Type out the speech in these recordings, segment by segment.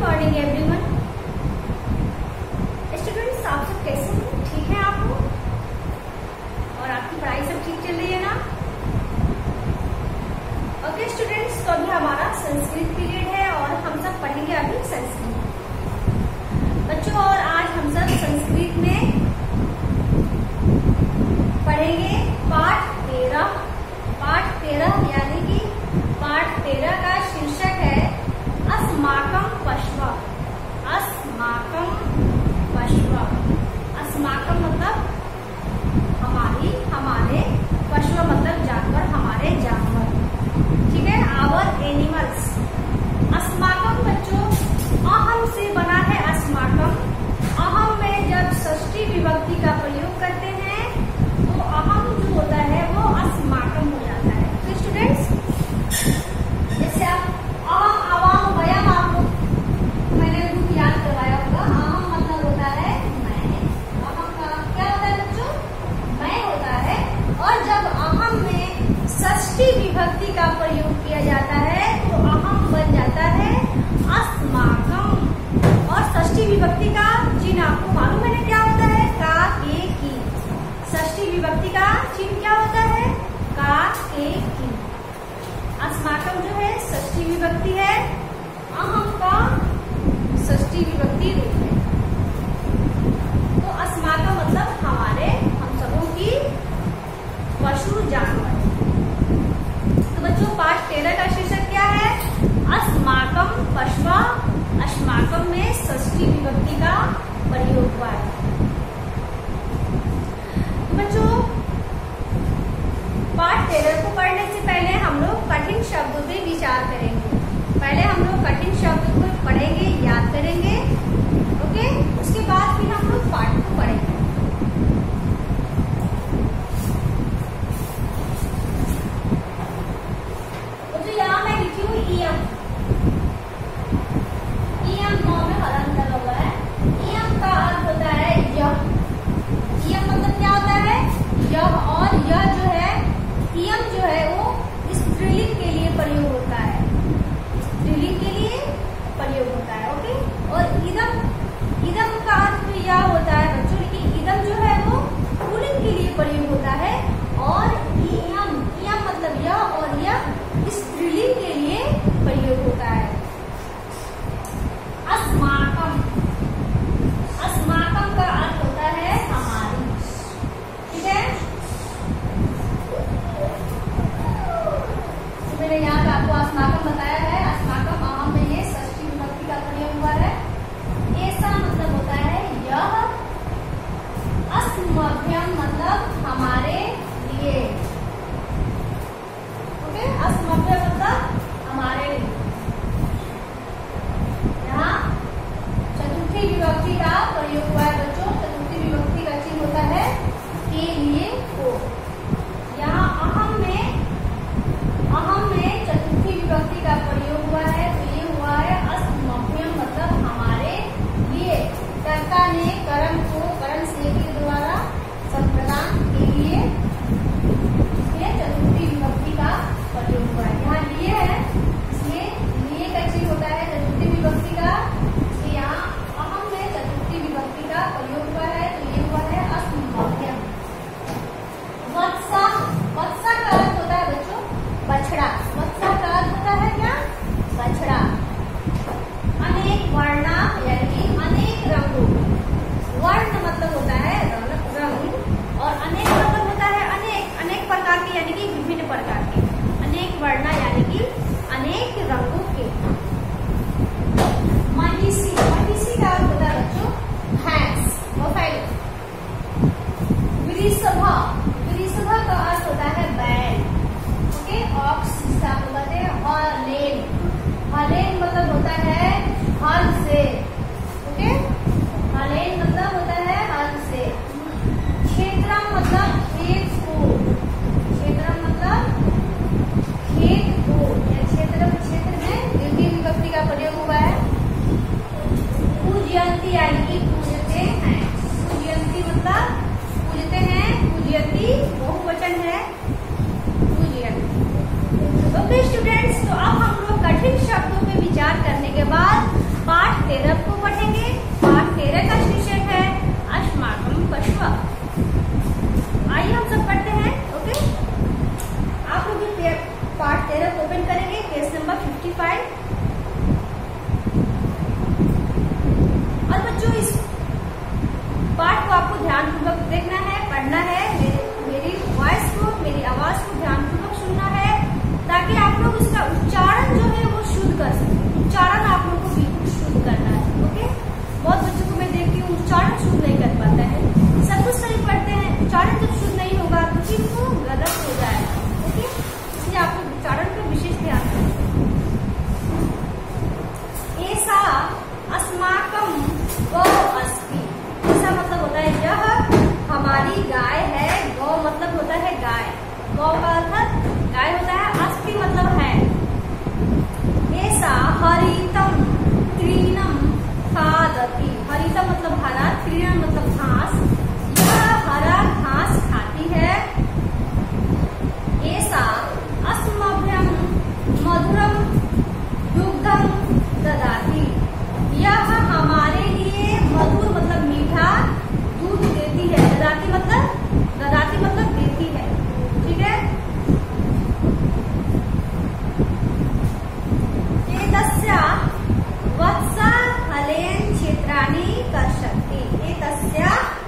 Morning everyone. Students, आप सब कैसे हैं? ठीक है आप लोग? और आपकी पढ़ाई सब ठीक चल रही है ना? ओके स्टूडेंट्स, तो अभी हमारा संस्कृत पीरियड है और हम सब पढ़ेंगे अभी संस्कृत बच्चों। और आज हम सब संस्कृत में पढ़ेंगे पाठ 13। पाठ 13 यानी कि पाठ 13 का शीर्षक है अस्माकं पश्वा। अस्माकं पश्वा। अस्माकं मतलब हमारी, हमारे, पश्वा मतलब जानवर, हमारे जानवर, ठीक है, आवर एनिमल्स। अस्माकं बच्चों अहम से बना है। अस्माकं अहम में जब षष्ठी विभक्ति का प्रयोग करते हैं तो अहम जो होता है वो अस्माकं हो जाता है। तो स्टूडेंट्स, जैसे आप अहम, अवाम, वयम आपको मैंने रूप याद करवाया होगा। अहम मतलब होता है मैं। अहम का क्या होता है बच्चों? मैं होता है। और जब अहम में षष्ठी विभक्ति का प्रयोग किया जाता है तो अहम बन जाता है अस्माकं। और षष्ठी विभक्ति का चिन्ह आपको मालूम है ना क्या होता है? का, के, की। षष्ठी विभक्ति का चिन्ह क्या होता है? का, के, की। अस्माकं जो है षष्ठी विभक्ति है, अहम का षष्ठी विभक्ति रूप है। तो अस्माकं मतलब हमारे, हम सबों की, पशु, जानवर। तो बच्चों पाठ 13 का शीर्षक क्या है? अस्माकं पश्वा। अस्माकं में षष्ठी विभक्ति का प्रयोग हुआ है। तो बच्चों पाठ 13 को पढ़ने से पहले हम लोग कठिन शब्दों पे विचार करेंगे। पहले हम लोग कठिन शब्दों को पढ़ेंगे, याद करेंगे, ओके। उसके बाद फिर हम लोग पाठ को पढ़ेंगे। तो जो यहाँ मैं लिखी हूँ इयम, इयम नौ में हलन लगा हुआ है। इयम का अर्थ होता है यह। इयम मतलब क्या होता है? यह। और यह जो है, इयम जो है वो स्त्रीलिंग के लिए प्रयोग होता है। स्त्रीलिंग के लिए प्रयोग होता है, ओके। और इदम, इदम का अर्थ तो यह होता है बच्चों, लेकिन इदम जो है वो पुल्लिंग के लिए प्रयोग होता है। और इयम, इयम मतलब यह, और यह स्त्रीलिंग के लिए प्रयोग होता है। अस्माकं, अस्माकं का अर्थ होता है हमारी, ठीक है। तो मैंने यहाँ पे आपको अस्माकं बताया है। अस्माकं अहम में ये षष्ठी विभक्ति का प्रयोग हुआ है। ऐसा मतलब होता है यह। अस्मभ्यम मतलब हमारे लिए, ओके। अस्मभ्यम मतलब हमारे लिए। यहाँ चतुर्थी विभक्ति का प्रयोग हुआ है बच्चों। चतुर्थी विभक्ति का चिन्ह होता है के लिए, को। यहाँ अहम में चतुर्थी विभक्ति का प्रयोग हुआ है तो ये हुआ है अस्मभ्यम मतलब हमारे लिए। कर्ता ने कर्म को कर्म से के द्वारा संप्रदान के लिए ये चतुर्थी विभक्ति का प्रयोग हुआ है। यहाँ लिए है, इसलिए लिए का चिन्ह होता है चतुर्थी विभक्ति का। इसलिए यहाँ अहम में चतुर्थी विभक्ति का प्रयोग हुआ है तो ये हुआ है अस्मभ्यम। वत्सा, वत्सा का अर्थ होता है बच्चों बछड़ा। वत्सा का अर्थ होता है क्या? बछड़ा। अनेक वर्णा यानी कि अनेक रंगों। वर्ण मतलब होता है रंग, और अनेक मतलब होता है अनेक, अनेक प्रकार के यानी कि विभिन्न प्रकार के। अनेक वर्णा यानी कि अनेक रंगों के। महिषी, महिषी का अर्थ होता है बच्चों भैंस, बफेलो। वृषभ, वृषभ का अर्थ होता है बैल, ओके। ऑक्स जिसे आप कहते हैं। हलेन, हलेन मतलब होता है हल से, ओके। हलेन मतलब होता है हल से। क्षेत्रम मतलब खेत को, क्षेत्रम मतलब खेत को, या क्षेत्र, क्षेत्र में द्वितीय विभक्ति का प्रयोग हुआ है। पूजयंती यानी कि पूजते हैं। पूजयंती मतलब पूजते हैं। पूजयंती बहुवचन है, पूजयंती, ओके स्टूडेंट्स। तो अब हम लोग कठिन शब्दों पे विचार करने के बाद पाठ 13 को पढ़ेंगे। पाठ 13 का शीर्षक है अस्माकं पश्वा। आइए हम सब पढ़ते हैं। ओके, आप लोग पाठ 13 को ओपन करेंगे, पेज नंबर 55। और बच्चों, इस पाठ को आपको ध्यानपूर्वक देखना है, पढ़ना है, मेरी वॉइस को, मेरी आवाज को ध्यानपूर्वक सुनना है, ताकि आप लोग उसका उच्चारण जो है वो शुद्ध कर सकें। उच्चारण आप लोग को बिल्कुल शुद्ध करना है। ओके, बहुत बच्चों को मैं देखती हूँ उच्चारण शुद्ध नहीं कर पाता है। सब कुछ सही पढ़ते हैं, उच्चारण जब शुद्ध नहीं होगा तो फिर वो गलत हो जाएगा। ओके, इसलिए आप लोग उच्चारण पर विशेष ध्यान दें। ऐसा अस्माकं गौ अस्ति, ऐसा मतलब होता है यह हमारी गाय है। गौ मतलब होता है गाय, गौ का अर्थ गाय होता है, अस्ति मतलब है। ऐसा हरितम तृणम खादति, हरितम मतलब हरा, तृणम मतलब घास, यह हरा घास खाती है। ऐसा अस्मभ्यं मधुरम दुग्धम ददाति, यह हमारे लिए मधुर मतलब मीठा दूध देती है। ददाती मतलब देती है। ठीक है, एतस्या वत्सा फलेन क्षेत्राणि कर्षन्ति, एतस्या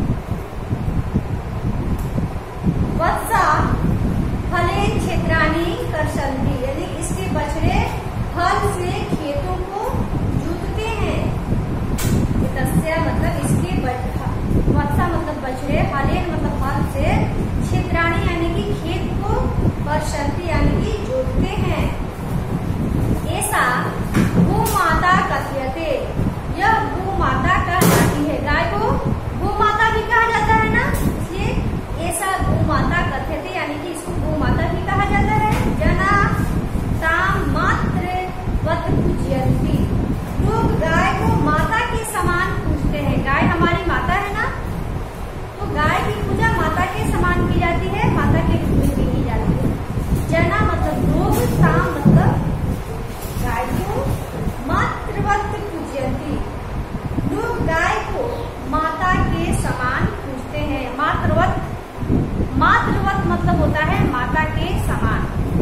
वत्सा फलेन क्षेत्राणि कर्षन्ति, यानी इसके बछड़े हल से खेतों को जोतते हैं। एतस्या मतलब इसके वत्सा मतलब बछड़े, हलेन मतलब हल से, क्षेत्राणि यानी कि खेत को, कर्षन्ति यानी कि जोतते हैं। ऐसा गो माता कथ्यते, यह गो माता कहलाती है। गाय को गो माता भी कहा जाता है ना, इसलिए ऐसा गो माता कथ्यते यानी कि इसको गो माता भी कहा जाता है। जना ताम मात्र वत पूज्यन्ति, लोग गाय को माता के समान पूजते हैं। गाय हमारी माता है ना, तो गाय की पूजा माता के समान की जाती है, माता के रूप में भी की जाती है। जना मतलब लोग, ताम मतलब गाय को, मातृवत पूज्यन्ति, लोग गाय को माता के समान पूजते हैं। मातृवत मतलब होता है माता के समान।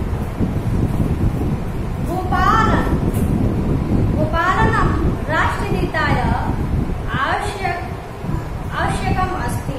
गोपालनम राष्ट्रहिताय आवश्यकम अस्ति,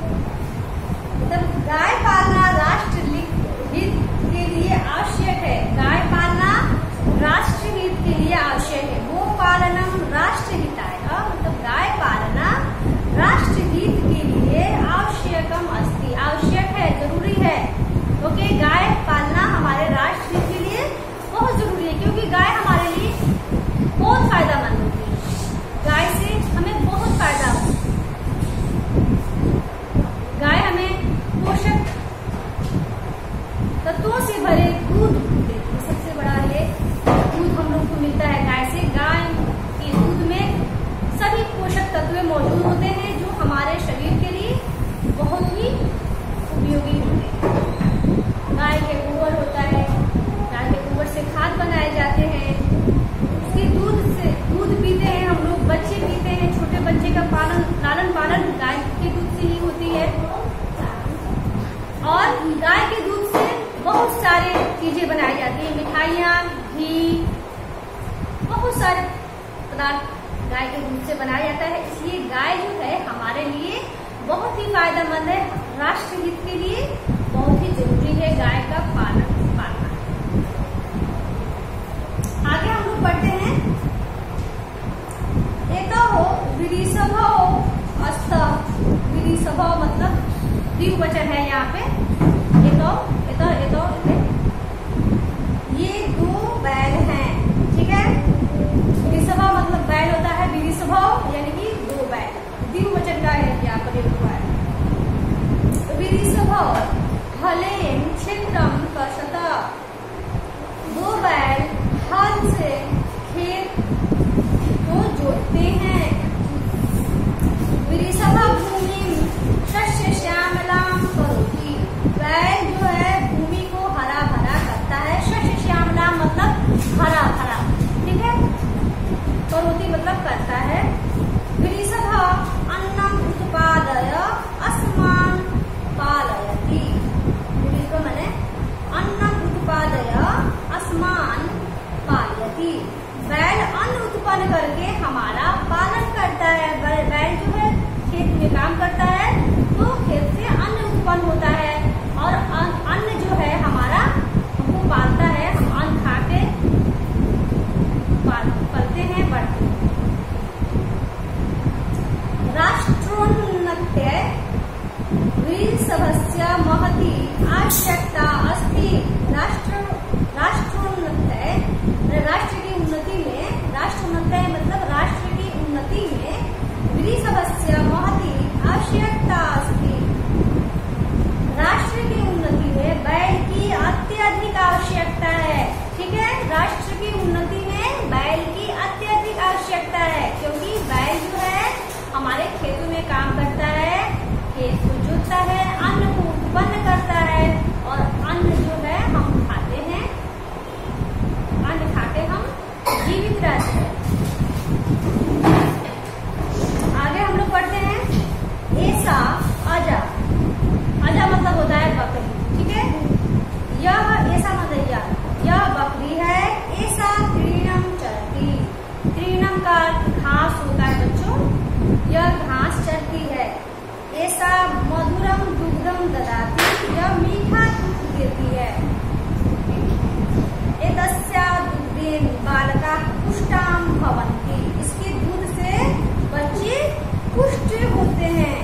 मतलब गाय पालना राष्ट्र हित के लिए आवश्यक है। गाय पालना राष्ट्र हित के लिए आवश्यक है। गोपालनम राष्ट्रहिताय मतलब गाय पालना राष्ट्र हित के लिए आवश्यकम अस्ति, आवश्यक है, जरूरी है। ओके, गाय पालना हमारे राष्ट्र हित के लिए बहुत जरूरी है, क्योंकि गाय हमारे लिए बहुत फायदेमंद होती है। गाय से हमें बहुत फायदा होता है। गाय हमें पोषक तत्वों से भरे दूध देती है। सबसे बड़ा ये दूध हम लोग को मिलता है गाय से। गाय के दूध में सभी पोषक तत्व मौजूद होते हैं जो हमारे शरीर के लिए बहुत ही उपयोगी होते हैं। गाय के गोबर होता है, गाय के गोबर से खाद बनाए जाते हैं। उसके दूध से दूध पीते हैं हम लोग, बच्चे पीते हैं। छोटे बच्चे का लालन पालन गाय के दूध से ही होती है। और गाय के दूध से बहुत सारे चीजें बनाई जाती है, मिठाइयाँ, घी, बहुत सारे पदार्थ गाय के दूध से बनाया जाता है। इसलिए गाय जो है हमारे लिए बहुत ही फायदेमंद है, राष्ट्र हित के लिए बहुत ही जरूरी है गाय का पालना। आगे हम लोग पढ़ते हैं। एतो विरिसभो अस्त, विरिसभो मतलब द्विवचन है यहाँ पे। एतो एतो एतो ये दो बैल हैं। ठीक है, विरिसभो मतलब बैल होता है, विरिसभो यानी कि दो बैल, द्विवचन का है यहाँ पर हुआ है। विरिसभो हलेन क्षेत्रम कर्षत, की उन्नति में बैल की अत्यधिक आवश्यकता है, क्योंकि बैल जो है हमारे खेतों में काम करता है, खेत को जोतता है, अन्न को उत्पन्न करता है और अन्न जो है हम खाते हैं, अन्न खाके हम जीवित रहते हैं। आगे हम लोग पढ़ते हैं ऐसा अजा। अजा मतलब होता है बकरी, ठीक है। यह ऐसा मतलब यह बकरी है, ऐसा तृणम चरती। तृणम का घास होता है बच्चों, यह घास चरती है। ऐसा मधुरम दुग्धम ददाती, यह मीठा दूध देती है। एतस्या दुग्धेन बालकाः पुष्टाम भवन्ति, इसके दूध से बच्चे पुष्ट होते हैं,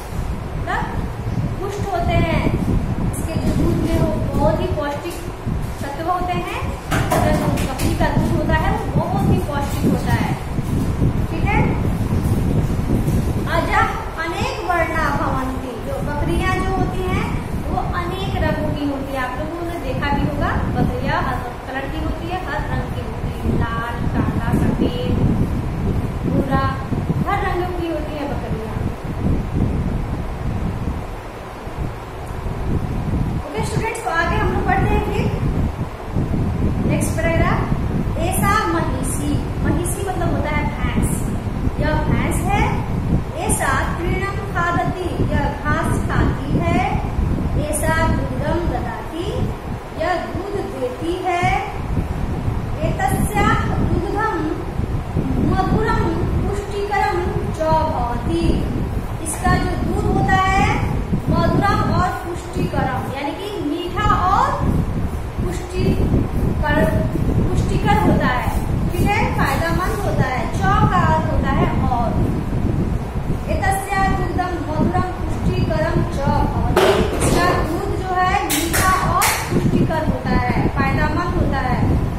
पुष्ट होते हैं। इसके जो दूध में वो बहुत ही पौष्टिक तत्व होते हैं, बकरी का दूध होता है वो बहुत ही पौष्टिक होता है, ठीक है। अजा अनेक वर्णा भवन्ति, जो बकरियां जो होती हैं वो अनेक रंगों की होती है। आप लोगों ने देखा भी होगा, बकरियां हर कलर की होती है, हर रंग की होती है, लाल, काला, सफेद, भूरा, हर रंगों की होती है बकरियां। ओके स्टूडेंट्स, तो आगे हम लोग पढ़ते हैं फिर नेक्स्ट पैराग्राफ। ऐसा महिषी, महिषी मतलब होता है भैंस, यह भैंस है। ऐसा तृणम खादती, यह घास खाती है। ऐसा दुग्धम ददाती, यह दूध देती है। एतस्याः दुग्धम मधुरम पुष्टिकरम च भवति, इसका जो दूध होता है मधुरम और पुष्टिकरम यानी कि मीठा और पुष्टिकर होता है, ठीक है, फायदेमंद होता है। च का अर्थ होता है और। एतस्या दुग्धम मधुरम पुष्टिकरम च भवति, इसका दूध जो है मीठा और पुष्टिकर होता है, फायदेमंद होता है।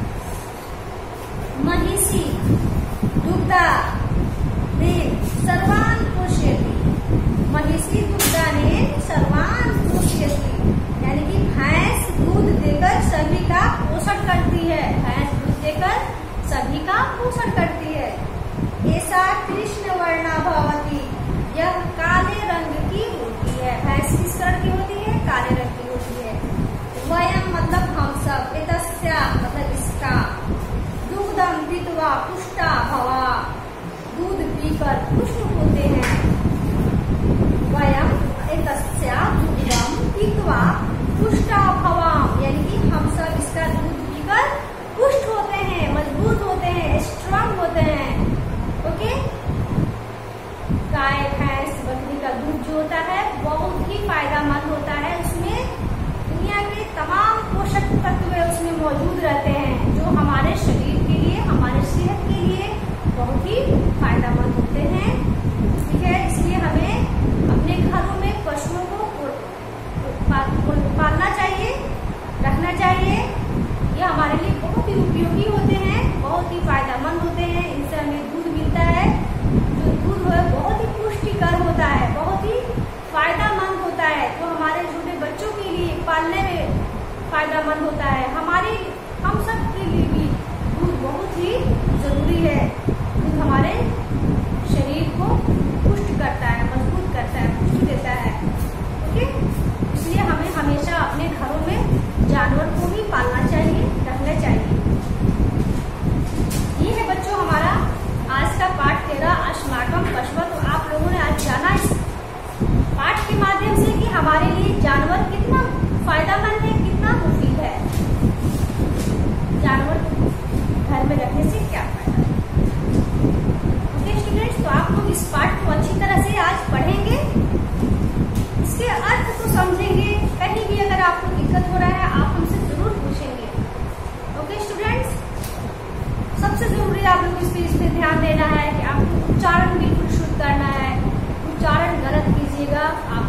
महिषी दुग्धा ने सर्वान पोषयति, महिषी दुग्धा ने सर्वान पोषयति, यानी कि भैंस दूध देकर सभी का पोषण करती है, भैंस दूध देकर सभी का पोषण करती है। ऐसा कृष्ण वर्णा भवति, यह काले रंग की होती है। भैंस किस कलर की होती है? काले रंग की होती है। वयम मतलब हम सब, एतस्या मतलब इसका, दुग्धम पीत्वा पुष्टा भवा, दूध पीकर पुष्ट होते हैं। वयम एतस्या दुग्धम पीत्वा पुष्टा भवाम, यानी कि हम सब इसका दूध पीकर पुष्ट होते हैं, मजबूत होते हैं, स्ट्रांग होते हैं। ओके, गाय, भैंस, बकरी का दूध जो होता है बहुत ही फायदेमंद होता है। उसमें दुनिया के तमाम पोषक तत्व उसमें मौजूद रहते हैं, जो हमारे शरीर के लिए, हमारे सेहत के लिए बहुत ही फायदेमंद होते हैं, ठीक है। इसलिए हमें अपने घरों में पशुओं को पालना चाहिए, रखना चाहिए। ये हमारे लिए बहुत ही उपयोगी होते हैं, बहुत ही फायदेमंद होते हैं। इनसे हमें दूध मिलता है, जो दूध है बहुत ही पुष्टिकर होता है, बहुत ही फायदेमंद होता है, जो हमारे छोटे बच्चों के लिए पालने में फायदेमंद होता है। हम सब के लिए भी दूध बहुत ही जरूरी है। दूध हमारे शरीर को पुष्ट करता है, मजबूत करता है, पुष्टि देता है, ओके। इसलिए हमें हमेशा अपने घरों में जानवर को भी पालना चाहिए, रखना चाहिए। ये है बच्चों हमारा आज का पाठ 13 अस्माकं पशवः। तो आप लोगों ने आज जाना इस पाठ के माध्यम से कि हमारे लिए जानवर कितना फायदेमंद है, कितना मुफीद है, जानवर घर में रखने से क्या फायदा। ओके स्टूडेंट्स, तो आप लोग इस पाठ को अच्छी तरह से आज पढ़ेंगे, इसके अर्थ को समझेंगे। कहीं भी अगर आपको दिक्कत हो रहा है आप हमसे जरूर पूछेंगे। ओके स्टूडेंट्स, सबसे जरूरी आप लोग इस पे ध्यान देना है कि आपको उच्चारण बिल्कुल शुद्ध करना है। उच्चारण गलत कीजिएगा आप